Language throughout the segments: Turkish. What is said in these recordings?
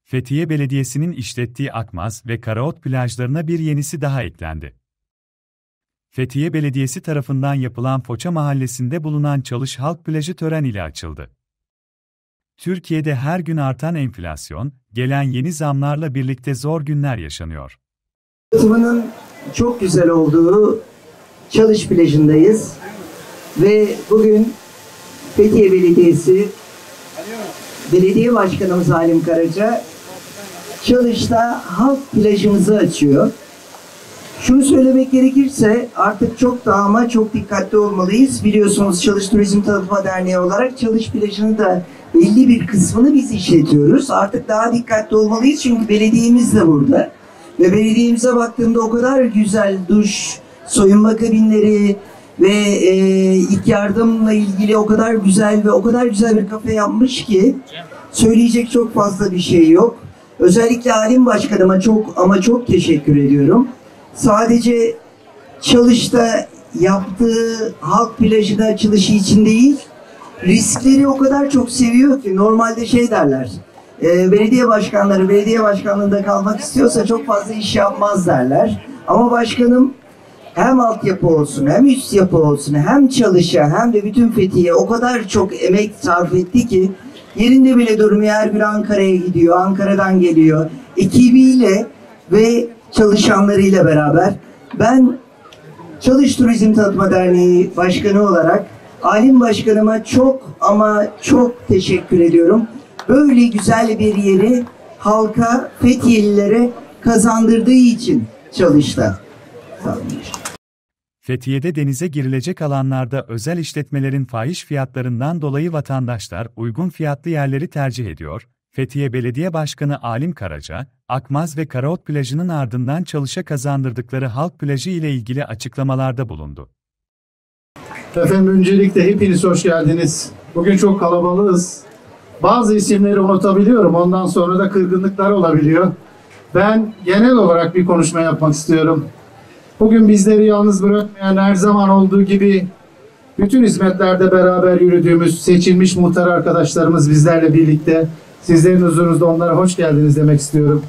Fethiye Belediyesi'nin işlettiği Akmaz ve Karaot plajlarına bir yenisi daha eklendi. Fethiye Belediyesi tarafından yapılan Foça Mahallesi'nde bulunan Çalış Halk Plajı tören ile açıldı. Türkiye'de her gün artan enflasyon, gelen yeni zamlarla birlikte zor günler yaşanıyor. Ortamının çok güzel olduğu Çalış plajındayız ve bugün Fethiye Belediyesi Belediye Başkanımız Halim Karaca Çalış'ta halk plajımızı açıyor. Şunu söylemek gerekirse artık çok daha ama çok dikkatli olmalıyız. Biliyorsunuz Çalış Turizm Tanıtma Derneği olarak Çalış plajını da belli bir kısmını biz işletiyoruz. Artık daha dikkatli olmalıyız çünkü belediyemiz de burada. Ve belediyemize baktığımda o kadar güzel duş, soyunma kabinleri ve ilk yardımla ilgili o kadar güzel ve o kadar güzel bir kafe yapmış ki söyleyecek çok fazla bir şey yok. Özellikle Halim Başkanıma çok teşekkür ediyorum. Sadece Çalış'ta yaptığı halk plajı da açılışı için değil, riskleri o kadar çok seviyor ki normalde şey derler, belediye başkanları belediye başkanlığında kalmak istiyorsa çok fazla iş yapmaz derler. Ama başkanım hem altyapı olsun, hem üst yapı olsun, hem Çalış'a hem de bütün Fethiye o kadar çok emek sarf etti ki yerinde bile durmuyor. Her gün Ankara'ya gidiyor, Ankara'dan geliyor. Ekibiyle ve çalışanlarıyla beraber ben Çalış Turizm Tanıtma Derneği Başkanı olarak Halim Başkanıma çok ama çok teşekkür ediyorum. Böyle güzel bir yeri halka, Fethiyelilere kazandırdığı için Çalış'ta. Sağ olun. Fethiye'de denize girilecek alanlarda özel işletmelerin fahiş fiyatlarından dolayı vatandaşlar uygun fiyatlı yerleri tercih ediyor. Fethiye Belediye Başkanı Halim Karaca, Akmaz ve Karaot plajının ardından Çalış'a kazandırdıkları halk plajı ile ilgili açıklamalarda bulundu. Efendim öncelikle hepiniz hoş geldiniz. Bugün çok kalabalığız. Bazı isimleri unutabiliyorum, ondan sonra da kırgınlıklar olabiliyor. Ben genel olarak bir konuşma yapmak istiyorum. Bugün bizleri yalnız bırakmayan, her zaman olduğu gibi bütün hizmetlerde beraber yürüdüğümüz seçilmiş muhtar arkadaşlarımız bizlerle birlikte. Sizlerin huzurunuzda onlara hoş geldiniz demek istiyorum.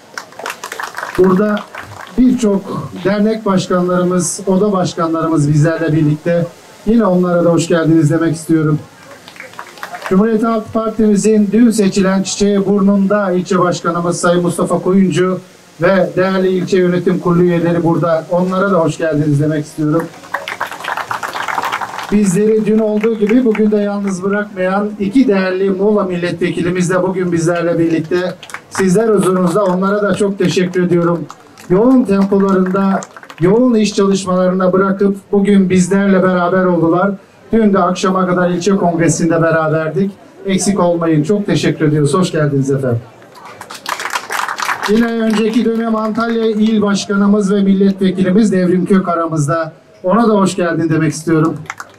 Burada birçok dernek başkanlarımız, oda başkanlarımız bizlerle birlikte. Yine onlara da hoş geldiniz demek istiyorum. Cumhuriyet Halk Partimizin dün seçilen Çiçeğiburnunda ilçe başkanımız Sayın Mustafa Koyuncu ve değerli ilçe yönetim kurulu üyeleri burada. Onlara da hoş geldiniz demek istiyorum. Bizleri dün olduğu gibi bugün de yalnız bırakmayan iki değerli Muğla milletvekilimiz de bugün bizlerle birlikte. Sizler huzurunuzda onlara da çok teşekkür ediyorum. Yoğun tempolarında, yoğun iş çalışmalarına bırakıp bugün bizlerle beraber oldular. Dün de akşama kadar ilçe kongresinde beraberdik. Eksik olmayın. Çok teşekkür ediyoruz. Hoş geldiniz efendim. Yine önceki dönem Antalya İl Başkanımız ve milletvekilimiz Devrim Kök aramızda. Ona da hoş geldin demek istiyorum.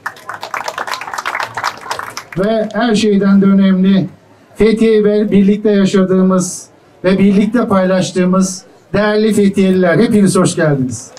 Ve her şeyden de önemli, Fethiye ve birlikte yaşadığımız ve birlikte paylaştığımız değerli Fethiyeliler, hepiniz hoş geldiniz.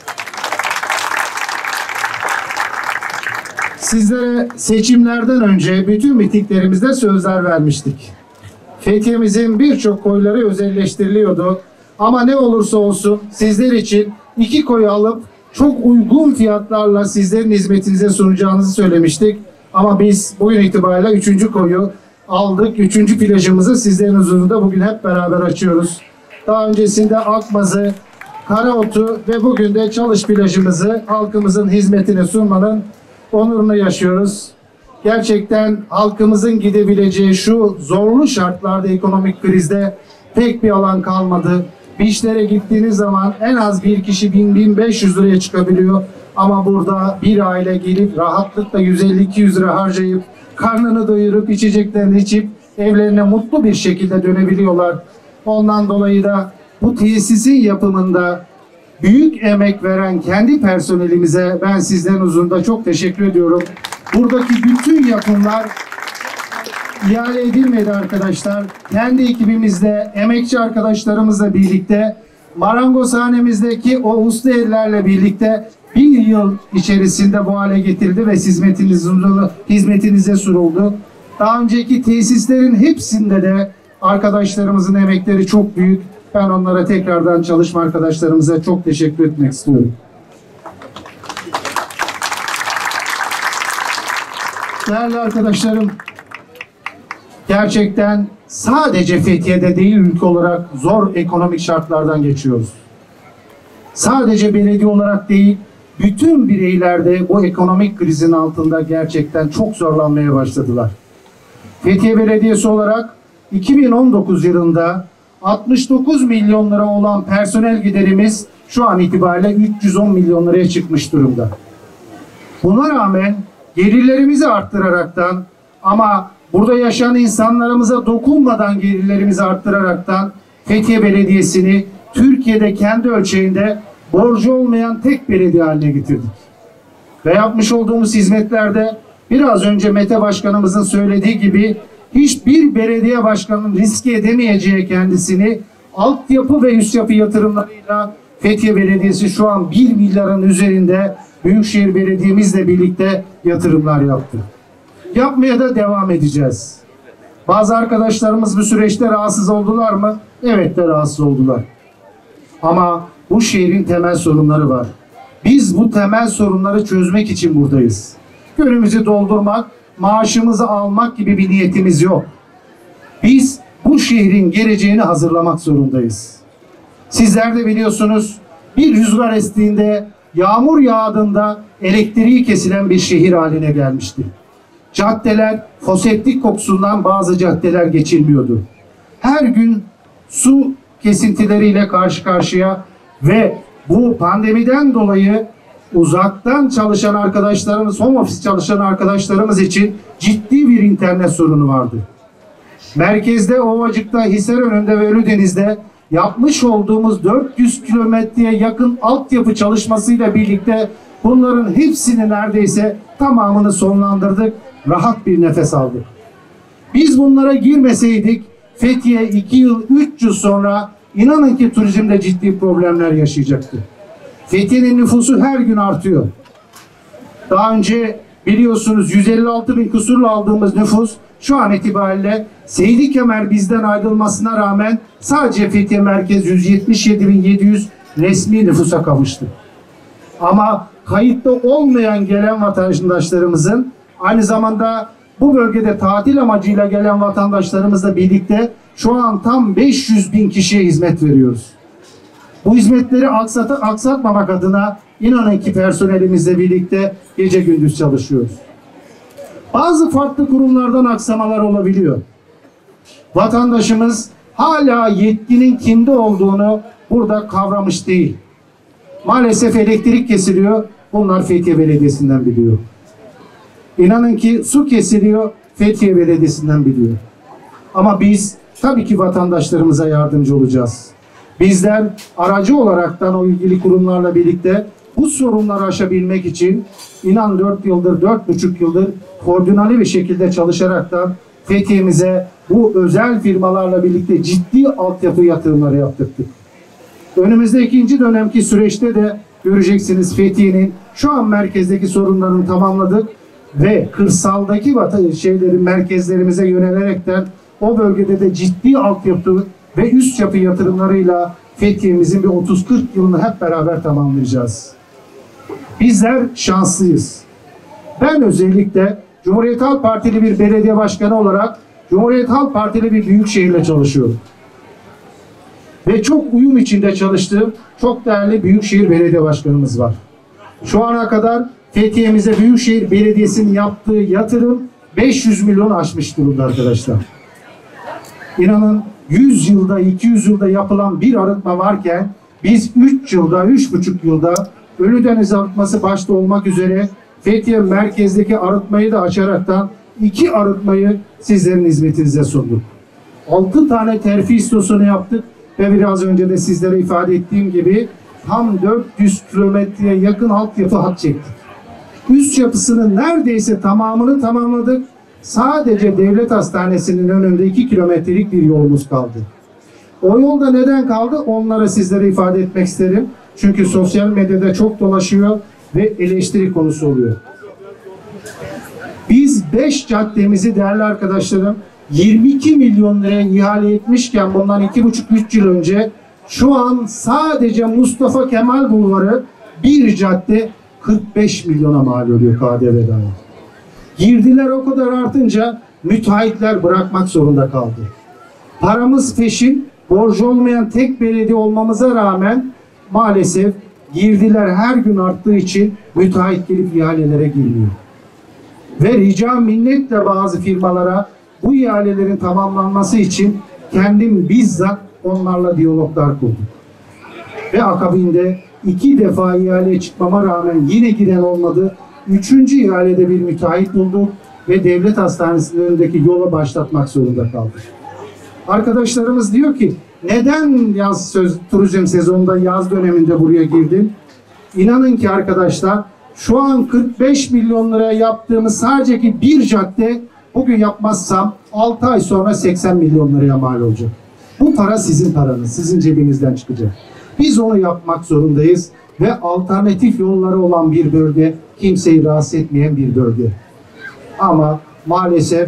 Sizlere seçimlerden önce bütün mitinglerimizde sözler vermiştik. Fethiye'mizin birçok koyları özelleştiriliyordu. Ama ne olursa olsun sizler için 2 koyu alıp çok uygun fiyatlarla sizlerin hizmetinize sunacağınızı söylemiştik. Ama biz bugün itibariyle 3. koyu aldık. 3. plajımızı sizlerin huzurunda bugün hep beraber açıyoruz. Daha öncesinde Akmaz'ı, Karaot'u ve bugün de Çalış plajımızı halkımızın hizmetine sunmanın onurunu yaşıyoruz. Gerçekten halkımızın gidebileceği şu zorlu şartlarda, ekonomik krizde pek bir alan kalmadı. Beachlere gittiğiniz zaman en az bir kişi 1000-1500 liraya çıkabiliyor. Ama burada bir aile gelip rahatlıkla 150-200 lira harcayıp karnını doyurup içeceklerini içip evlerine mutlu bir şekilde dönebiliyorlar. Ondan dolayı da bu tesisin yapımında büyük emek veren kendi personelimize ben sizlerin huzurunda çok teşekkür ediyorum. Buradaki bütün yapımlar ihale edilmedi arkadaşlar. Kendi ekibimizle, emekçi arkadaşlarımızla birlikte, marangozhanemizdeki o usta ellerle birlikte bir yıl içerisinde bu hale getirildi ve hizmetinize sunuldu. Daha önceki tesislerin hepsinde de Arkadaşlarımızın emekleri çok büyük. Ben onlara tekrardan çalışma arkadaşlarımıza çok teşekkür etmek istiyorum. Değerli arkadaşlarım, gerçekten sadece Fethiye'de değil, ülke olarak zor ekonomik şartlardan geçiyoruz. Sadece belediye olarak değil, bütün bireyler de bu ekonomik krizin altında gerçekten çok zorlanmaya başladılar. Fethiye Belediyesi olarak 2019 yılında 69 milyon lira olan personel giderimiz şu an itibariyle 310 milyon liraya çıkmış durumda. Buna rağmen gelirlerimizi arttıraraktan ama burada yaşayan insanlarımıza dokunmadan gelirlerimizi arttıraraktan Fethiye Belediyesi'ni Türkiye'de kendi ölçeğinde borcu olmayan tek belediye haline getirdik. Ve yapmış olduğumuz hizmetlerde biraz önce Mete Başkanımızın söylediği gibi hiçbir belediye başkanının riske edemeyeceği kendisini altyapı ve üst yapı yatırımlarıyla Fethiye Belediyesi şu an 1 milyarın üzerinde Büyükşehir Belediye'mizle birlikte yatırımlar yaptı. Yapmaya da devam edeceğiz. Bazı arkadaşlarımız bu süreçte rahatsız oldular mı? Evet de rahatsız oldular. Ama bu şehrin temel sorunları var. Biz bu temel sorunları çözmek için buradayız. Gönlümüzü doldurmak, maaşımızı almak gibi bir niyetimiz yok. Biz bu şehrin geleceğini hazırlamak zorundayız. Sizler de biliyorsunuz, bir rüzgar estiğinde, yağmur yağdığında elektriği kesilen bir şehir haline gelmişti. Caddeler, foseptik kokusundan bazı caddeler geçilmiyordu. Her gün su kesintileriyle karşı karşıya ve bu pandemiden dolayı uzaktan çalışan arkadaşlarımız, home office çalışan arkadaşlarımız için ciddi bir internet sorunu vardı. Merkezde, Ovacık'ta, Hisarönü'nde ve Ölüdeniz'de yapmış olduğumuz 400 kilometreye yakın altyapı çalışmasıyla birlikte bunların hepsini neredeyse tamamını sonlandırdık, rahat bir nefes aldık. Biz bunlara girmeseydik Fethiye 2 yıl, 3 yıl sonra inanın ki turizmde ciddi problemler yaşayacaktı. Fethiye'nin nüfusu her gün artıyor. Daha önce biliyorsunuz 156 bin kusurla aldığımız nüfus şu an itibariyle Seydi Kemer bizden ayrılmasına rağmen sadece Fethiye merkez 177.700 resmi nüfusa kavuştu. Ama kayıtta olmayan gelen vatandaşlarımızın aynı zamanda bu bölgede tatil amacıyla gelen vatandaşlarımızla birlikte şu an tam 500 bin kişiye hizmet veriyoruz. Bu hizmetleri aksatmamak adına inanın ki personelimizle birlikte gece gündüz çalışıyoruz. Bazı farklı kurumlardan aksamalar olabiliyor. Vatandaşımız hala yetkinin kimde olduğunu burada kavramış değil. Maalesef elektrik kesiliyor. Bunlar Fethiye Belediyesi'nden biliyor. İnanın ki su kesiliyor. Fethiye Belediyesi'nden biliyor. Ama biz tabii ki vatandaşlarımıza yardımcı olacağız. Bizler aracı olaraktan o ilgili kurumlarla birlikte bu sorunları aşabilmek için inan 4 yıldır, 4,5 yıldır koordineli bir şekilde çalışaraktan Fethiye'mize bu özel firmalarla birlikte ciddi altyapı yatırımları yaptırdık. Önümüzde ikinci dönemki süreçte de göreceksiniz Fethiye'nin şu an merkezdeki sorunlarını tamamladık ve kırsaldaki merkezlerimize yönelerekten o bölgede de ciddi altyapı ve üst yapı yatırımlarıyla Fethiye'mizin bir 30-40 yılını hep beraber tamamlayacağız. Bizler şanslıyız. Ben özellikle Cumhuriyet Halk Partili bir belediye başkanı olarak Cumhuriyet Halk Partili bir büyükşehirle çalışıyorum. Ve çok uyum içinde çalıştığım çok değerli büyükşehir belediye başkanımız var. Şu ana kadar Fethiye'mize Büyükşehir Belediyesi'nin yaptığı yatırım 500 milyon aşmış durumda arkadaşlar. İnanın 100 yılda, 200 yılda yapılan bir arıtma varken biz 3 yılda, 3,5 yılda Ölüdeniz arıtması başta olmak üzere Fethiye merkezdeki arıtmayı da açaraktan 2 arıtmayı sizlerin hizmetinize sunduk. 6 tane terfi istasyonu yaptık ve biraz önce de sizlere ifade ettiğim gibi tam 400 kilometreye yakın altyapı hat çektik. Üst yapısının neredeyse tamamını tamamladık. Sadece devlet hastanesinin önünde 2 kilometrelik bir yolumuz kaldı. O yolda neden kaldı? Onlara sizlere ifade etmek isterim. Çünkü sosyal medyada çok dolaşıyor ve eleştiri konusu oluyor. Biz 5 caddemizi değerli arkadaşlarım 22 milyon liraya ihale etmişken bundan 2,5-3 yıl önce şu an sadece Mustafa Kemal Bulvarı bir cadde 45 milyona mal oluyor KDV dahil. Girdiler o kadar artınca müteahhitler bırakmak zorunda kaldı. Paramız peşin, borcu olmayan tek belediye olmamıza rağmen maalesef girdiler her gün arttığı için müteahhit gelip ihalelere girmiyor. Ve rica minnetle bazı firmalara bu ihalelerin tamamlanması için kendim bizzat onlarla diyaloglar kurdum. Ve akabinde 2 defa ihaleye çıkmama rağmen yine giren olmadı. 3. ihalede bir müteahhit bulduk ve devlet hastanesinin önündeki yola başlatmak zorunda kaldık. Arkadaşlarımız diyor ki neden turizm sezonunda yaz döneminde buraya girdin? İnanın ki arkadaşlar şu an 45 milyon liraya yaptığımız sadece ki bir cadde bugün yapmazsam 6 ay sonra 80 milyon liraya mal olacak. Bu para sizin paranız, sizin cebinizden çıkacak. Biz onu yapmak zorundayız ve alternatif yolları olan bir bölge, kimseyi rahatsız etmeyen bir bölge. Ama maalesef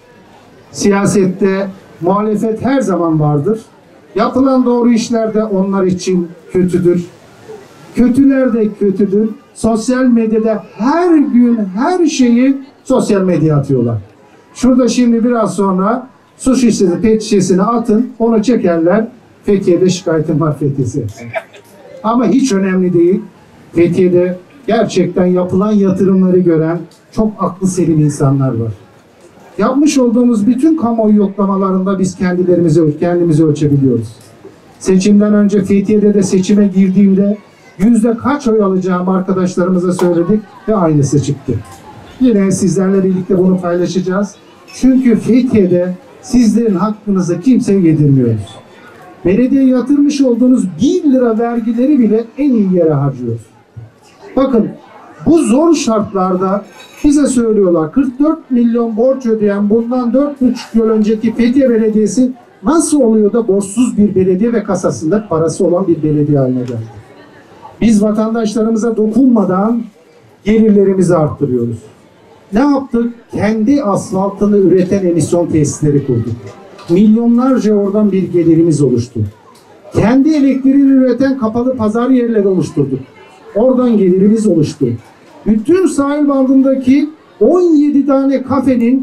siyasette muhalefet her zaman vardır. Yapılan doğru işler de onlar için kötüdür. Kötüler de kötüdür. Sosyal medyada her gün her şeyi sosyal medyaya atıyorlar. Şurada şimdi biraz sonra su şişesini, pet şişesini atın, onu çekerler. Fethiye'de şikayetim var Fethiye'si. Ama hiç önemli değil. Fethiye'de gerçekten yapılan yatırımları gören çok aklı selim insanlar var. Yapmış olduğumuz bütün kamuoyu yoklamalarında biz kendimizi ölçebiliyoruz. Seçimden önce Fethiye'de de seçime girdiğimde yüzde kaç oy alacağım arkadaşlarımıza söyledik ve aynısı çıktı. Yine sizlerle birlikte bunu paylaşacağız. Çünkü Fethiye'de sizlerin hakkınızı kimseye yedirmiyoruz. Belediye yatırmış olduğunuz 1 lira vergileri bile en iyi yere harcıyoruz. Bakın bu zor şartlarda bize söylüyorlar 44 milyon borç ödeyen bundan 4,5 yıl önceki Fethiye Belediyesi nasıl oluyor da borçsuz bir belediye ve kasasında parası olan bir belediye haline geldi. Biz vatandaşlarımıza dokunmadan gelirlerimizi arttırıyoruz. Ne yaptık? Kendi asfaltını üreten emisyon tesisleri kurduk. Milyonlarca oradan bir gelirimiz oluştu. Kendi elektriğini üreten kapalı pazar yerleri oluşturduk. Oradan gelirimiz oluştu. Bütün sahil bandındaki 17 tane kafenin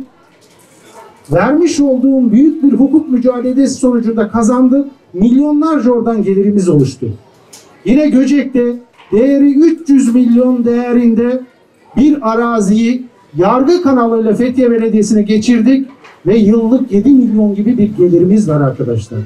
vermiş olduğum büyük bir hukuk mücadelesi sonucunda kazandık. Milyonlarca oradan gelirimiz oluştu. Yine Göcek'te değeri 300 milyon değerinde bir araziyi yargı kanalıyla Fethiye Belediyesi'ne geçirdik ve yıllık 7 milyon gibi bir gelirimiz var arkadaşlar.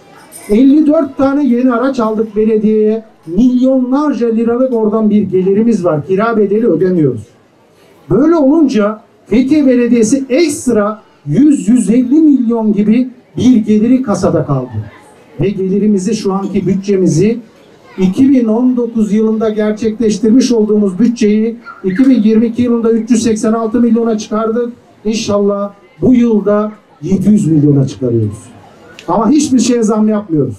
54 tane yeni araç aldık belediyeye. Milyonlarca liralık oradan bir gelirimiz var. Kira bedeli ödemiyoruz. Böyle olunca Fethiye Belediyesi ekstra 100-150 milyon gibi bir geliri kasada kaldı. Ve gelirimizi şu anki bütçemizi 2019 yılında gerçekleştirmiş olduğumuz bütçeyi 2022 yılında 386 milyona çıkardık. İnşallah bu yılda 700 milyona çıkarıyoruz. Ama hiçbir şeye zam yapmıyoruz.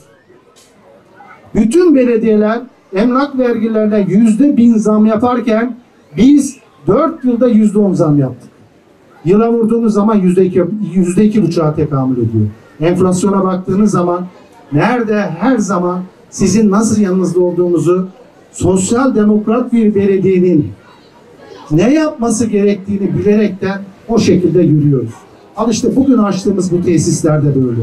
Bütün belediyeler emlak vergilerine %1000 zam yaparken biz 4 yılda %10 zam yaptık. Yıla vurduğunuz zaman %2,5'a tekamül ediyor. Enflasyona baktığınız zaman nerede her zaman sizin nasıl yanınızda olduğumuzu sosyal demokrat bir belediyenin ne yapması gerektiğini bilerekten o şekilde yürüyoruz. Al işte bugün açtığımız bu tesislerde böyle.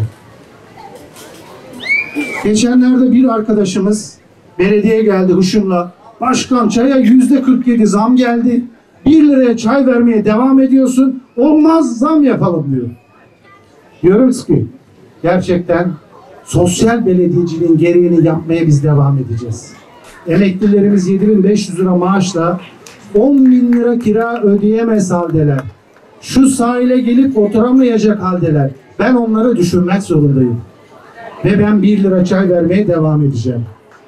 Geçenlerde bir arkadaşımız belediyeye geldi hışımla. Başkan çaya %47 zam geldi. 1 liraya çay vermeye devam ediyorsun. Olmaz zam yapalım diyor. Diyoruz ki gerçekten sosyal belediyeciliğin gereğini yapmaya biz devam edeceğiz. Emeklilerimiz 7.500 lira maaşla 10.000 lira kira ödeyemez haldeler. Şu sahile gelip oturamayacak haldeler. Ben onları düşünmek zorundayım. Ve ben 1 lira çay vermeye devam edeceğim.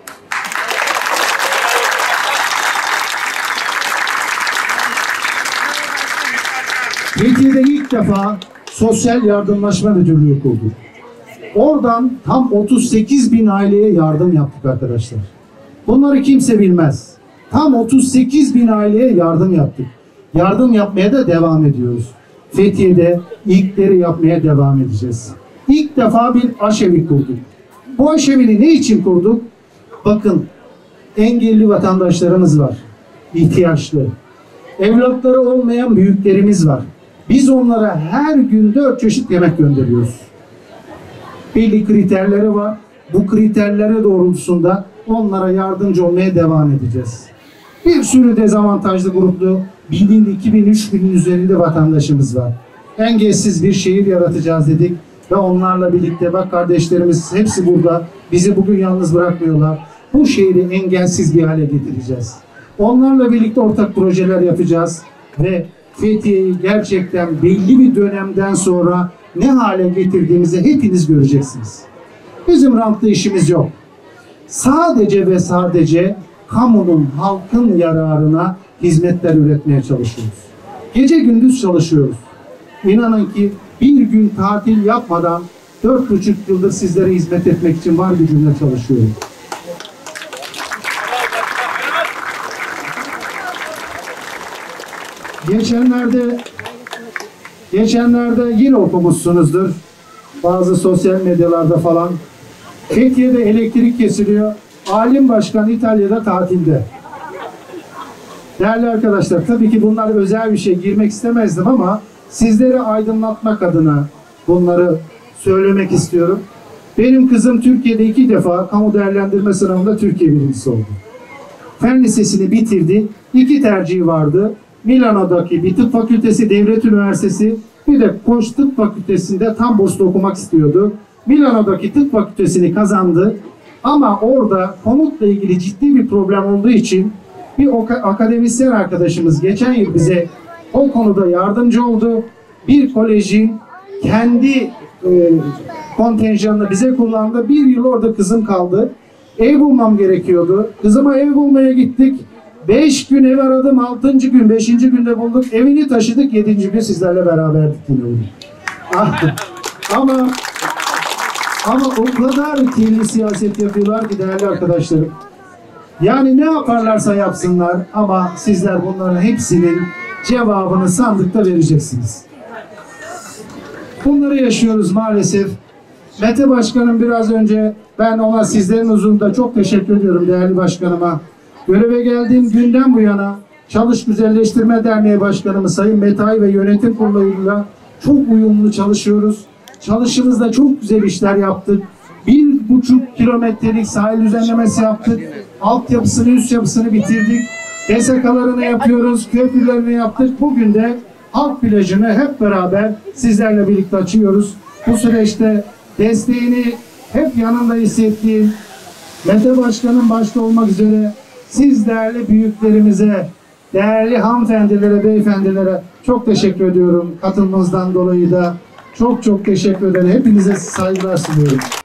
Fethiye'de ilk defa Sosyal Yardımlaşma Müdürlüğü kurduk. Oradan tam 38 bin aileye yardım yaptık arkadaşlar. Bunları kimse bilmez. Tam 38 bin aileye yardım yaptık. Yardım yapmaya da devam ediyoruz. Fethiye'de ilkleri yapmaya devam edeceğiz. İlk defa bir aşevi kurduk. Bu aşevini ne için kurduk? Bakın, engelli vatandaşlarımız var, ihtiyaçlı. Evlatları olmayan büyüklerimiz var. Biz onlara her gün 4 çeşit yemek gönderiyoruz. Belli kriterleri var. Bu kriterlere doğrultusunda onlara yardımcı olmaya devam edeceğiz. Bir sürü dezavantajlı gruplu 2000-3000'in üzerinde vatandaşımız var. Engelsiz bir şehir yaratacağız dedik ve onlarla birlikte, bak kardeşlerimiz hepsi burada, bizi bugün yalnız bırakmıyorlar. Bu şehri engelsiz bir hale getireceğiz. Onlarla birlikte ortak projeler yapacağız ve Fethiye'yi gerçekten belli bir dönemden sonra ne hale getirdiğimizi hepiniz göreceksiniz. Bizim rantlı işimiz yok. Sadece ve sadece kamunun, halkın yararına hizmetler üretmeye çalışıyoruz. Gece gündüz çalışıyoruz. İnanın ki bir gün tatil yapmadan 4,5 yıldır sizlere hizmet etmek için var gücümle çalışıyorum. Geçenlerde yine okumuşsunuzdur. Bazı sosyal medyalarda falan. Fethiye'de elektrik kesiliyor. Alim Başkan İtalya'da tatilde. Değerli arkadaşlar, tabii ki bunlar özel bir şey, girmek istemezdim ama sizleri aydınlatmak adına bunları söylemek istiyorum. Benim kızım Türkiye'de 2 defa kamu değerlendirme sınavında Türkiye birincisi oldu. Fen lisesini bitirdi. 2 tercihi vardı. Milano'daki bir tıp fakültesi, devlet üniversitesi, bir de Koç Tıp Fakültesi'nde tam burslu okumak istiyordu. Milano'daki tıp fakültesini kazandı. Ama orada konutla ilgili ciddi bir problem olduğu için bir akademisyen arkadaşımız geçen yıl bize o konuda yardımcı oldu. Bir kolejin kendi kontenjanını bize kullandı. 1 yıl orada kızım kaldı. Ev bulmam gerekiyordu. Kızıma ev bulmaya gittik. 5 gün ev aradım. 6. gün, 5. günde bulduk. Evini taşıdık. 7. gün sizlerle beraberdik yine bunu. Ama o kadar kirli siyaset yapıyorlar ki değerli arkadaşlarım. Yani ne yaparlarsa yapsınlar ama sizler bunların hepsinin cevabını sandıkta vereceksiniz. Bunları yaşıyoruz maalesef. Mete Başkanım biraz önce, ben ona sizlerin huzurunda çok teşekkür ediyorum değerli başkanıma. Göreve geldiğim günden bu yana Çalış Güzelleştirme Derneği Başkanımız Sayın Metay ve yönetim kuruluyla çok uyumlu çalışıyoruz. Çalışımızda çok güzel işler yaptık. 1,5 kilometrelik sahil düzenlemesi yaptık. Altyapısını, üst yapısını bitirdik. SK'larını yapıyoruz, köprülerini yaptık. Bugün de halk plajını hep beraber sizlerle birlikte açıyoruz. Bu süreçte desteğini hep yanında hissettiğim Mete Başkan'ın başta olmak üzere siz değerli büyüklerimize, değerli hanımefendilere, beyefendilere çok teşekkür ediyorum. Katılmanızdan dolayı da çok teşekkür ederim. Hepinize saygılar sunuyorum.